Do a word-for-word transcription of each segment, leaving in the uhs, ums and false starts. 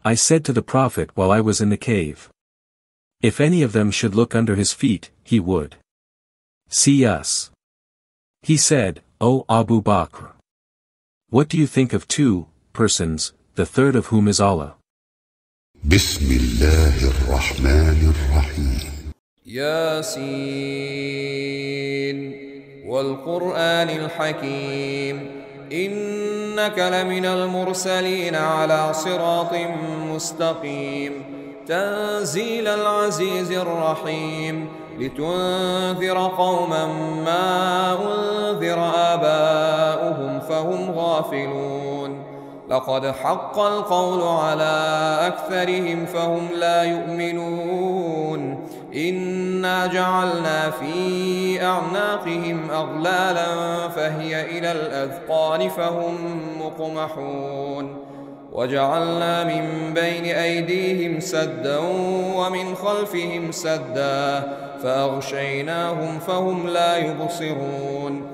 I said to the Prophet while I was in the cave. If any of them should look under his feet, he would see us. He said, O Abu Bakr, what do you think of two persons, the third of whom is Allah? بسم الله الرحمن الرحيم ياسين والقرآن الحكيم إنك لمن المرسلين على صراط مستقيم تنزيل العزيز الرحيم لتنذر قوما ما أنذر آباؤهم فهم غافلون لقد حق القول على أكثرهم فهم لا يؤمنون إنا جعلنا في أعناقهم أغلالا فهي إلى الأذقان فهم مقمحون وجعلنا من بين أيديهم سدا ومن خلفهم سدا فأغشيناهم فهم لا يبصرون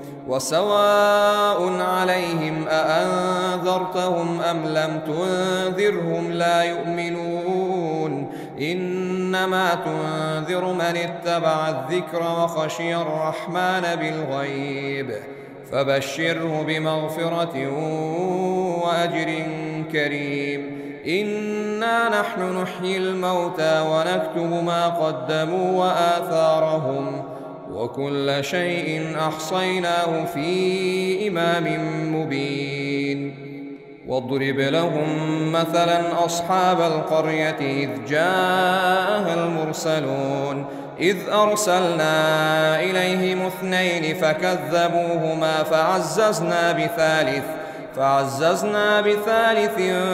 وسواء عليهم أأنذرتهم أم لم تنذرهم لا يؤمنون إنما تنذر من اتبع الذكر وخشي الرحمن بالغيب فبشره بمغفرة وأجر كريم إنا نحن نحيي الموتى ونكتب ما قدموا وآثارهم وكل شيء أحصيناه في إمام مبين واضرب لهم مثلا أصحاب القرية إذ جاءها المرسلون إذ أرسلنا إليهم اثنين فكذبوهما فعززنا بثالث فعززنا بثالث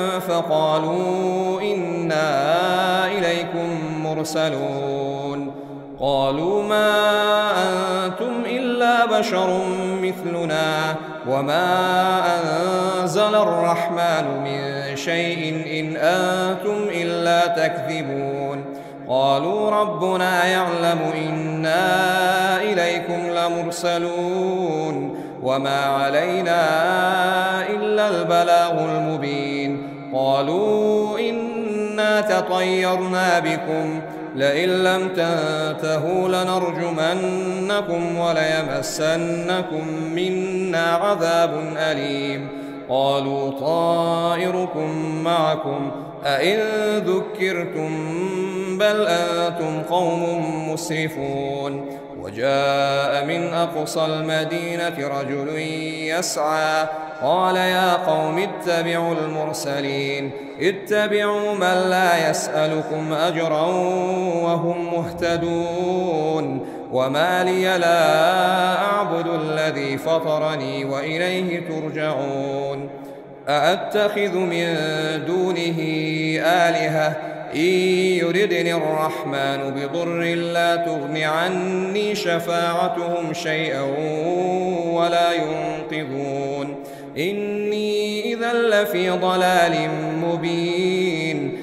فقالوا إنا إليكم مرسلون قالوا ما أنتم إلا بشر مثلنا وما أنزل الرحمن من شيء إن أنتم إلا تكذبون قالوا ربنا يعلم إنا إليكم لمرسلون وما علينا إلا البلاغ المبين قالوا إنا تطيرنا بكم لئن لم تنتهوا لنرجمنكم وليمسنكم منا عذاب أليم قالوا طائركم معكم أئن ذكرتم بل أنتم قوم مسرفون وجاء من أقصى المدينة رجل يسعى قال يا قوم اتبعوا المرسلين اتبعوا من لا يسألكم أجرا وهم مهتدون وما لي لا أعبد الذي فطرني وإليه ترجعون أأتخذ من دونه آلهة إن يردني الرحمن بضر لا تغن عني شفاعتهم شيئا ولا ينقذون إني إذا لفي ضلال مبين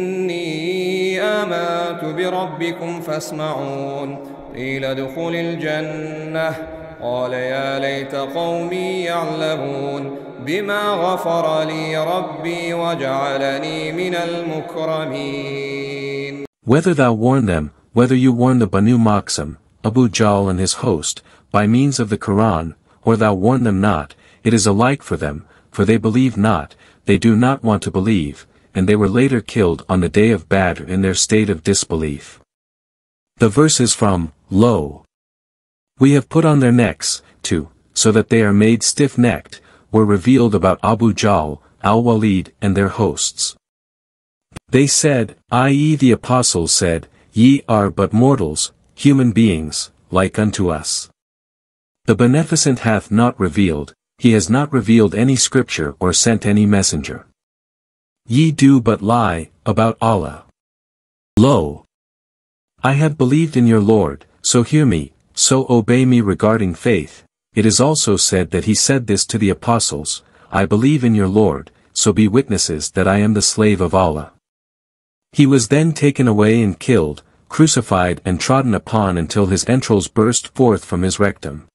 إني آمنت بربكم فاسمعون قيل ادخل الجنة قال يا ليت قومي يعلمون بما غفر لي ربي وجعلني من المكرمين. Whether thou warn them, whether you warn the Banu Maqsam, Abu Jahl and his host, by means of the Quran, or thou warn them not, it is alike for them, for they believe not, they do not want to believe, and they were later killed on the day of Badr in their state of disbelief. The verse is from, Lo! We have put on their necks, too, so that they are made stiff-necked, were revealed about Abu Jahl, Al-Walid and their hosts. They said, that is the apostles said, Ye are but mortals, human beings, like unto us. The Beneficent hath not revealed, he has not revealed any scripture or sent any messenger. Ye do but lie, about Allah. Lo! I have believed in your Lord, so hear me, so obey me regarding faith. It is also said that he said this to the apostles, I believe in your Lord, so be witnesses that I am the slave of Allah. He was then taken away and killed, crucified and trodden upon until his entrails burst forth from his rectum.